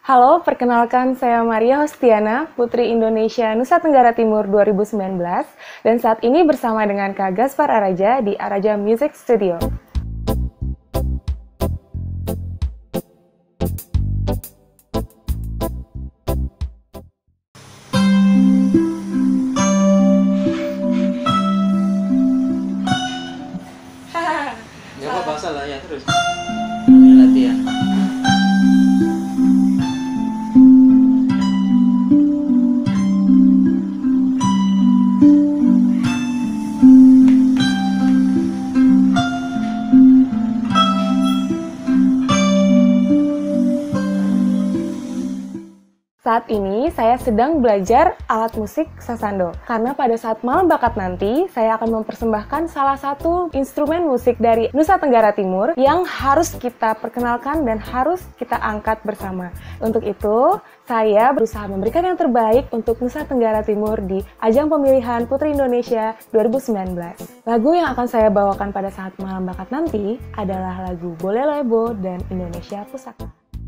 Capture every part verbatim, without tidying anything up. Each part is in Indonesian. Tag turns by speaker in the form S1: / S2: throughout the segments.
S1: Halo, perkenalkan saya Maria Hostiana, Putri Indonesia Nusa Tenggara Timur dua ribu sembilan belas, dan saat ini bersama dengan Kak Gaspar Araja di Araja Music Studio.
S2: Ya kok bahasa lah ya terus. Ini latihan.
S1: Saat ini saya sedang belajar alat musik sasando, karena pada saat malam bakat nanti, saya akan mempersembahkan salah satu instrumen musik dari Nusa Tenggara Timur yang harus kita perkenalkan dan harus kita angkat bersama. Untuk itu, saya berusaha memberikan yang terbaik untuk Nusa Tenggara Timur di ajang pemilihan Putri Indonesia dua ribu sembilan belas. Lagu yang akan saya bawakan pada saat malam bakat nanti adalah lagu Boleh Lebo dan Indonesia Pusaka.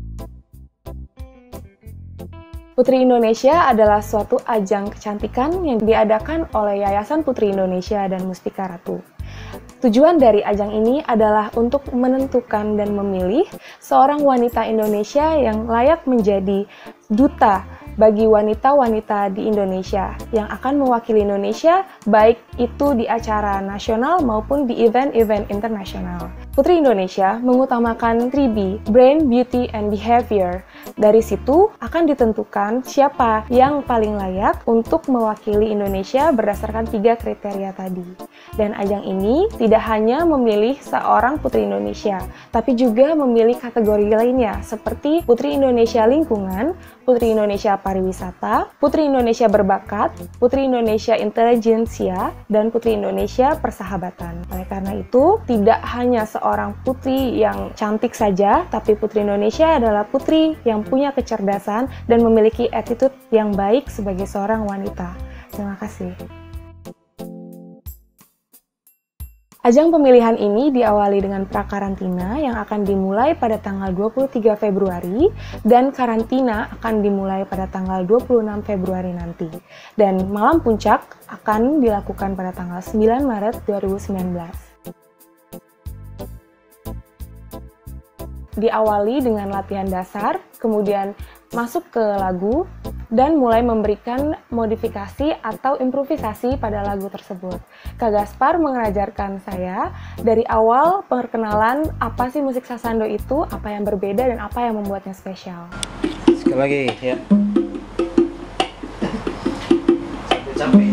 S1: Putri Indonesia adalah suatu ajang kecantikan yang diadakan oleh Yayasan Putri Indonesia dan Mustika Ratu. Tujuan dari ajang ini adalah untuk menentukan dan memilih seorang wanita Indonesia yang layak menjadi duta bagi wanita-wanita di Indonesia yang akan mewakili Indonesia baik itu di acara nasional maupun di event-event internasional. Putri Indonesia mengutamakan tiga B, Brain, Beauty, and Behavior. Dari situ akan ditentukan siapa yang paling layak untuk mewakili Indonesia berdasarkan tiga kriteria tadi. Dan ajang ini tidak hanya memilih seorang Putri Indonesia, tapi juga memilih kategori lainnya seperti Putri Indonesia Lingkungan, Putri Indonesia Pariwisata, Putri Indonesia Berbakat, Putri Indonesia Intelijensia, dan Putri Indonesia Persahabatan. Oleh karena itu, tidak hanya seorang putri yang cantik saja, tapi Putri Indonesia adalah putri yang punya kecerdasan dan memiliki attitude yang baik sebagai seorang wanita. Terima kasih. Ajang pemilihan ini diawali dengan prakarantina yang akan dimulai pada tanggal dua puluh tiga Februari dan karantina akan dimulai pada tanggal dua puluh enam Februari nanti. Dan malam puncak akan dilakukan pada tanggal sembilan Maret dua ribu sembilan belas. Diawali dengan latihan dasar, kemudian masuk ke lagu, dan mulai memberikan modifikasi atau improvisasi pada lagu tersebut. Kak Gaspar mengajarkan saya dari awal perkenalan apa sih musik sasando itu, apa yang berbeda dan apa yang membuatnya spesial.
S2: Sekali lagi ya. Sampai capek.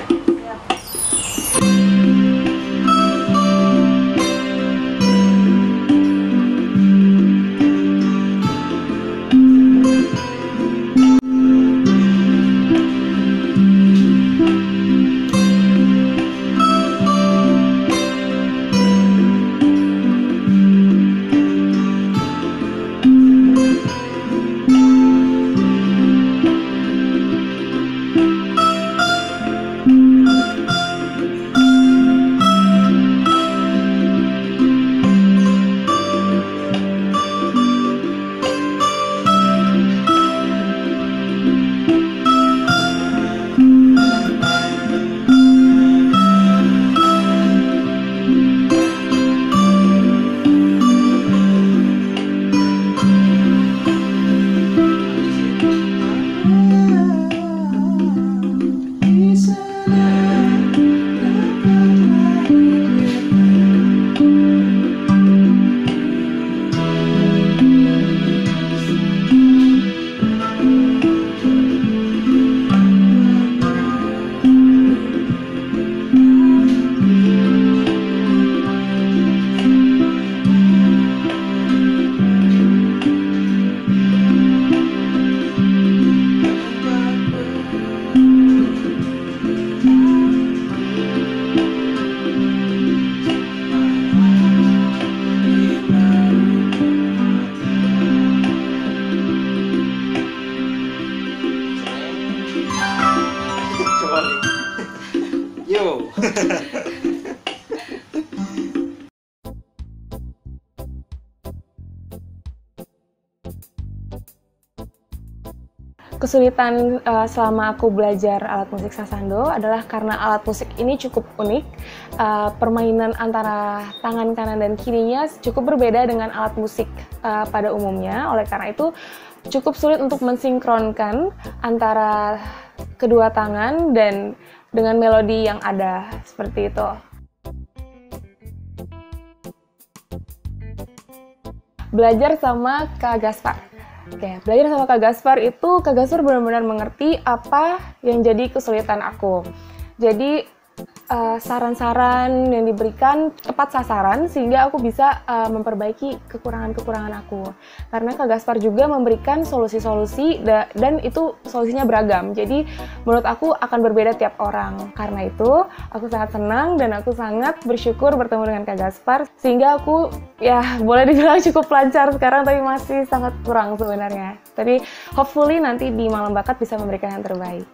S2: Yo.
S1: kesulitan uh, selama aku belajar alat musik sasando adalah karena alat musik ini cukup unik. Uh, permainan antara tangan kanan dan kirinya cukup berbeda dengan alat musik uh, pada umumnya. Oleh karena itu cukup sulit untuk mensinkronkan antara kedua tangan dan dengan melodi yang ada seperti itu. Belajar sama Kak Gaspar. Oke, belajar sama Kak Gaspar itu, Kak Gaspar benar-benar mengerti apa yang jadi kesulitan aku. Jadi uh, saran-saran yang diberikan tepat sasaran sehingga aku bisa uh, memperbaiki kekurangan-kekurangan aku. Karena Kak Gaspar juga memberikan solusi-solusi da dan itu solusinya beragam. Jadi menurut aku akan berbeda tiap orang. Karena itu aku sangat senang dan aku sangat bersyukur bertemu dengan Kak Gaspar sehingga aku ya boleh dibilang cukup lancar sekarang, tapi masih sangat kurang sebenarnya. Tapi hopefully nanti di Malam Bakat bisa memberikan yang terbaik.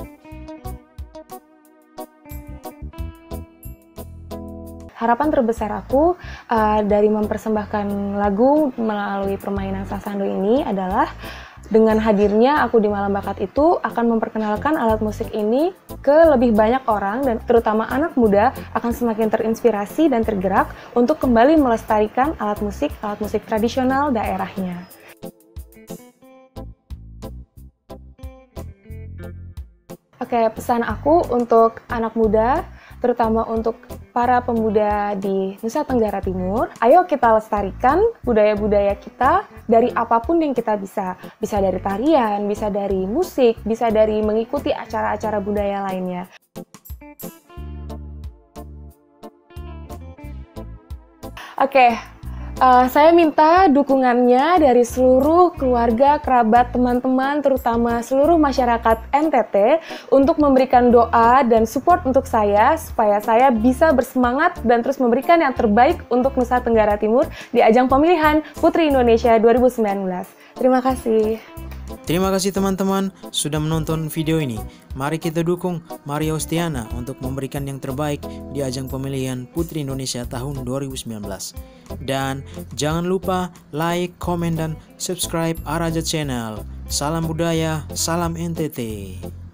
S1: Harapan terbesar aku uh, dari mempersembahkan lagu melalui permainan sasando ini adalah dengan hadirnya aku di Malam Bakat itu akan memperkenalkan alat musik ini ke lebih banyak orang dan terutama anak muda akan semakin terinspirasi dan tergerak untuk kembali melestarikan alat musik alat musik tradisional daerahnya. Oke, pesan aku untuk anak muda, terutama untuk para pemuda di Nusa Tenggara Timur, ayo kita lestarikan budaya-budaya kita dari apapun yang kita bisa. Bisa dari tarian, bisa dari musik, bisa dari mengikuti acara-acara budaya lainnya. Oke, uh, saya minta dukungannya dari seluruh keluarga, kerabat, teman-teman, terutama seluruh masyarakat N T T untuk memberikan doa dan support untuk saya supaya saya bisa bersemangat dan terus memberikan yang terbaik untuk Nusa Tenggara Timur di ajang pemilihan Putri Indonesia dua ribu sembilan belas. Terima kasih.
S3: Terima kasih teman-teman sudah menonton video ini. Mari kita dukung Maria Ostiana untuk memberikan yang terbaik di ajang pemilihan Putri Indonesia tahun dua ribu sembilan belas. Dan jangan lupa like, komen, dan subscribe Araja Channel. Salam budaya, salam N T T.